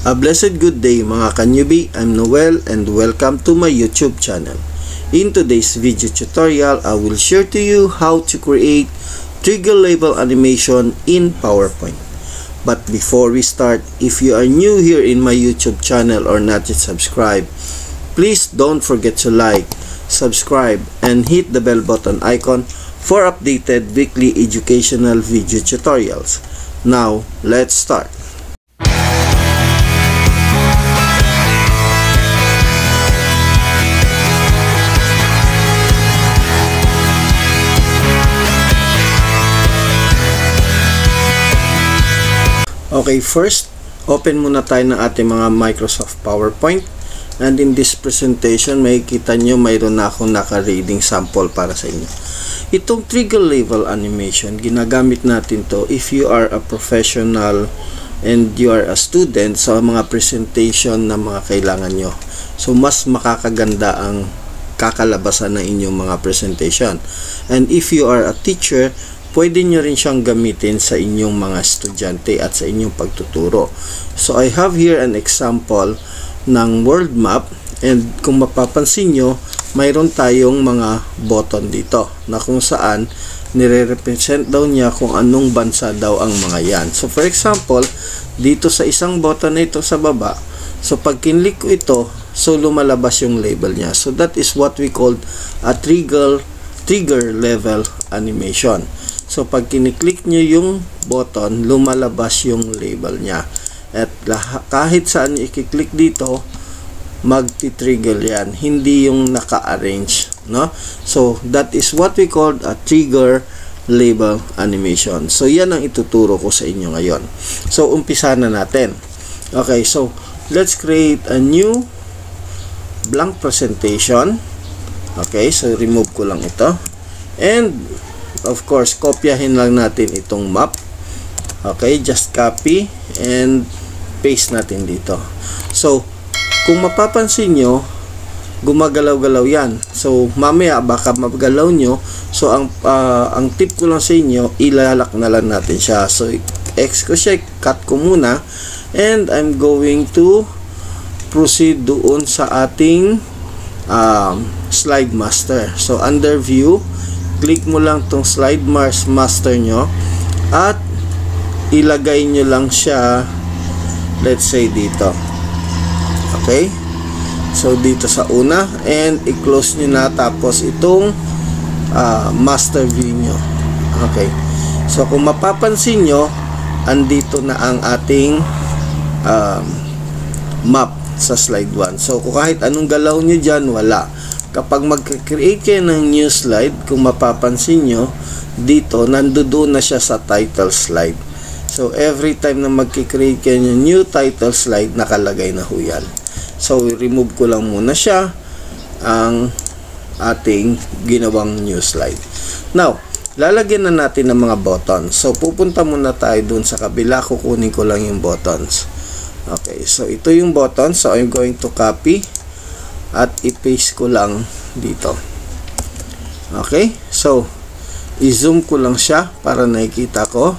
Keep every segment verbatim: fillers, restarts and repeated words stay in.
A blessed good day mga ka-newbie, I'm Noel and welcome to my YouTube channel. In today's video tutorial, I will share to you how to create trigger level animation in PowerPoint. But before we start, if you are new here in my YouTube channel or not yet subscribed, please don't forget to like, subscribe, and hit the bell button icon for updated weekly educational video tutorials. Now, let's start. Okay, first, open muna tayo ng ating mga Microsoft PowerPoint. And in this presentation, makikita nyo mayroon na akong naka-reading sample para sa inyo. Itong trigger level animation, ginagamit natin to if you are a professional and you are a student sa mga presentation na mga kailangan nyo. So, mas makakaganda ang kakalabasan ng inyong mga presentation. And if you are a teacher, pwede nyo rin siyang gamitin sa inyong mga estudyante at sa inyong pagtuturo. So, I have here an example ng world map, and kung mapapansin nyo, mayroon tayong mga button dito na kung saan nire-represent daw niya kung anong bansa daw ang mga yan. So, for example, dito sa isang button na ito sa baba, so pag kinlik ko ito, so lumalabas yung label niya. So, that is what we call a trigger, trigger level animation. So, pag kiniklik nyo yung button, lumalabas yung label niya. At kahit saan i-click dito, magti-trigger yan. Hindi yung naka-arrange, no? So, that is what we call a trigger level animation. So, yan ang ituturo ko sa inyo ngayon. So, umpisa na natin. Okay, so, let's create a new blank presentation. Okay, so, remove ko lang ito. And, of course, kopyahin lang natin itong map. Okay, just copy and paste natin dito. So, kung mapapansin nyo, gumagalaw-galaw yan. So, mamaya baka magalaw nyo. So, ang, uh, ang tip ko lang sa inyo, ilalak na lang natin siya. So, X ko siya, cut ko muna. And I'm going to proceed doon sa ating um, slide master. So, under view, click mo lang tong slide master nyo at ilagay nyo lang siya, let's say dito. Okay, so dito sa una, and i-close nyo na, tapos itong uh, master view nyo. Okay, so kung mapapansin nyo, andito na ang ating um, map sa slide one. So kung kahit anong galaw nyo dyan, wala. Kapag mag-create kayo ng new slide, kung mapapansin nyo, dito, nandoon na siya sa title slide. So, every time na mag-create kayo ng new title slide, nakalagay na ho yan. So, remove ko lang muna siya, ang ating ginawang new slide. Now, lalagyan na natin ng mga buttons. So, pupunta muna tayo dun sa kabila, kukunin ko lang yung buttons. Okay, so ito yung buttons. So, I'm going to copy at i-paste ko lang dito. Okay, so i-zoom ko lang siya para nakikita ko.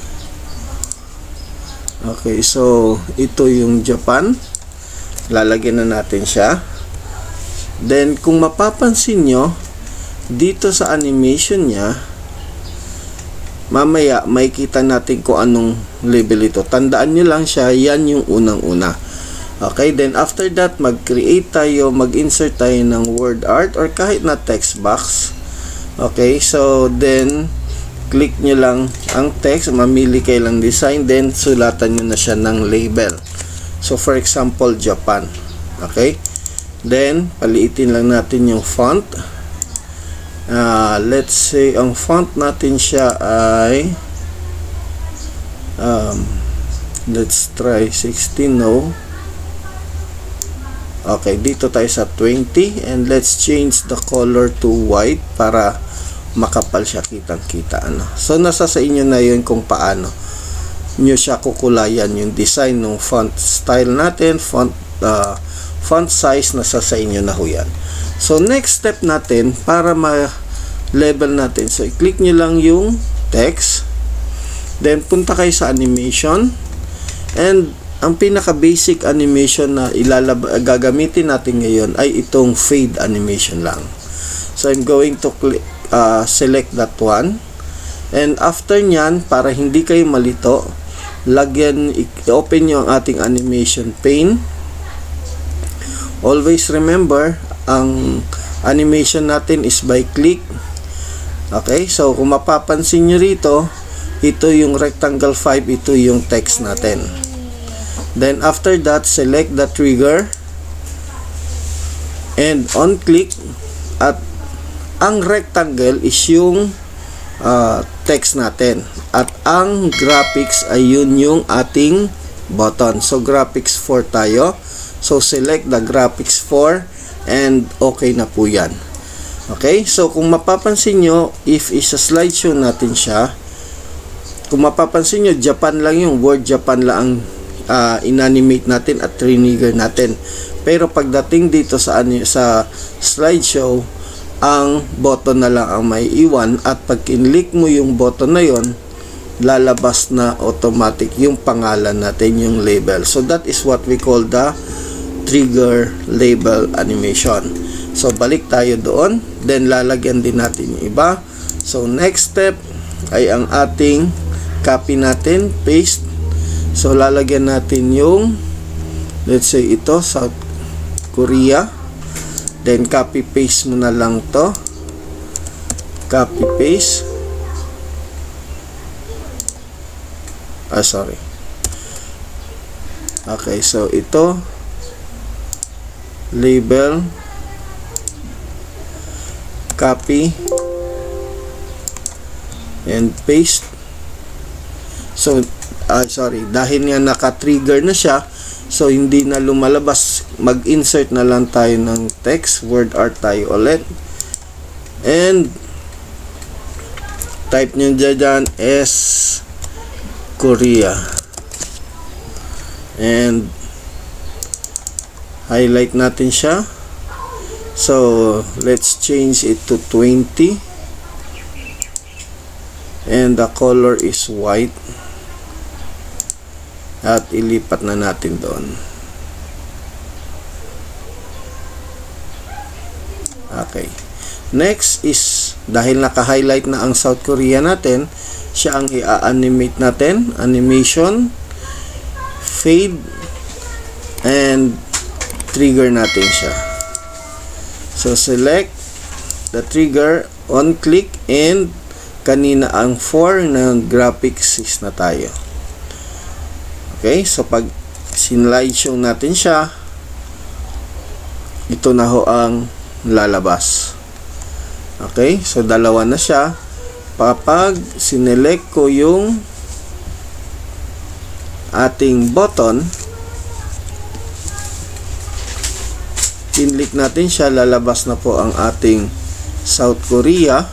Okay, so ito yung Japan, lalagyan na natin siya. Then kung mapapansin nyo, dito sa animation nya, mamaya makikita natin kung anong label ito. Tandaan nyo lang siya, yan yung unang una. Okay, then after that, mag-create tayo, mag-insert tayo ng word art or kahit na text box. Okay, so then, click nyo lang ang text, mamili kayo lang design, then sulatan nyo na siya ng label. So, for example, Japan. Okay, then, paliitin lang natin yung font. Uh, let's say, ang font natin siya ay, um, let's try sixteen, no? Okay, dito tayo sa twenty, and let's change the color to white para makapal siya, kitang-kita. Ano? So, nasa sa inyo na yun kung paano nyo siya kukulayan yung design ng font style natin, font, uh, font size, nasa sa inyo na ho yan. So, next step natin, para ma-level natin, so, i-click nyo lang yung text, then punta kayo sa animation, and ang pinaka-basic animation na ilalab gagamitin natin ngayon ay itong fade animation lang. So, I'm going to click, uh, select that one. And after nyan, para hindi kayo malito, lagyan, i-open nyo ang ating animation pane. Always remember, ang animation natin is by click. Okay, so kung mapapansin nyo rito, ito yung rectangle five, ito yung text natin. Then after that, select the trigger and on click, at ang rectangle is yung uh, text natin at ang graphics ay yun yung ating button. So graphics four tayo. So select the graphics four and okay na po yan. Okay, so kung mapapansin nyo, if isa slideshow natin siya, kung mapapansin nyo, Japan lang yung word Japan lang uh, inanimate natin at trigger natin. Pero pagdating dito sa, sa slideshow, ang button na lang ang may iwan, at pag kinlik mo yung button na yon, lalabas na automatic yung pangalan natin, yung label. So that is what we call the trigger label animation. So balik tayo doon, then lalagyan din natin yung iba. So next step ay ang ating copy natin, paste. So lalagyan natin yung, let's say ito, South Korea. Then copy paste mo na lang to, copy paste. Ah sorry. Okay, so ito label, copy and paste. So ah sorry, dahil nga naka-trigger na siya, so hindi na lumalabas, mag-insert na lang tayo ng text, word art tayo ulit, and type nyo dyan S Korea and highlight natin siya. So let's change it to twenty and the color is white, at ilipat na natin doon. Okay, next is, dahil naka-highlight na ang South Korea natin, siya ang i-animate natin. Animation, fade, and trigger natin siya. So select the trigger, on click, and kanina ang four ng graphics six na tayo. Okay, so pag sinlideshow natin siya, ito na ho ang lalabas. Okay, so dalawa na siya. Kapag sinelect ko yung ating button, pinlik natin siya, lalabas na po ang ating South Korea.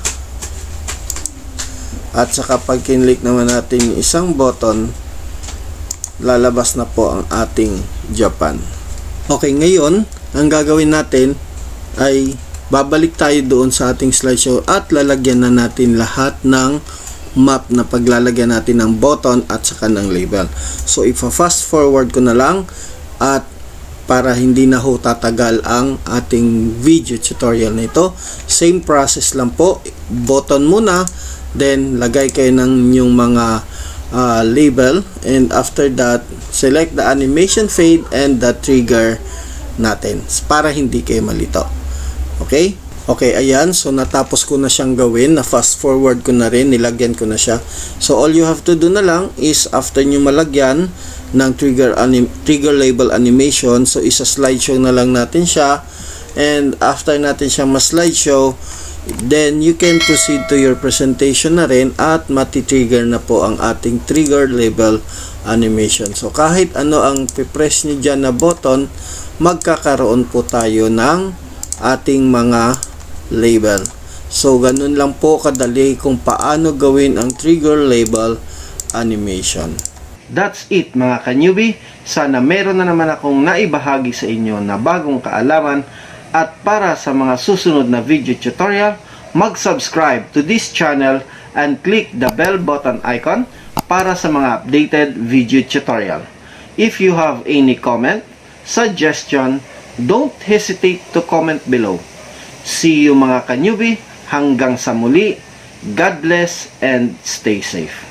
At saka pag kinlik naman natin yung isang button, lalabas na po ang ating Japan. Okay, ngayon, ang gagawin natin ay babalik tayo doon sa ating slideshow at lalagyan na natin lahat ng map na paglalagyan natin ng button at saka ng label. So, ipa-fast forward ko na lang, at para hindi na ho tatagal ang ating video tutorial na ito, same process lang po. Button muna, then lagay kayo ng inyong mga Uh, label, and after that select the animation fade and the trigger natin para hindi kayo malito. Okay? Okay, ayan. So natapos ko na siyang gawin, na fast forward ko na rin, nilagyan ko na siya. So all you have to do na lang is, after nyo malagyan ng trigger anim trigger label animation, so isa slideshow na lang natin siya, and after natin siyang ma-slideshow, then you can proceed to your presentation na rin, at mati-trigger na po ang ating trigger label animation. So kahit ano ang pipress nyo dyan na button, magkakaroon po tayo ng ating mga label. So ganun lang po kadali kung paano gawin ang trigger label animation. That's it mga ka-newbie. Sana meron na naman akong naibahagi sa inyo na bagong kaalaman. At para sa mga susunod na video tutorial, mag-subscribe to this channel and click the bell button icon para sa mga updated video tutorial. If you have any comment, suggestion, don't hesitate to comment below. See you mga ka-newbie. Hanggang sa muli. God bless and stay safe.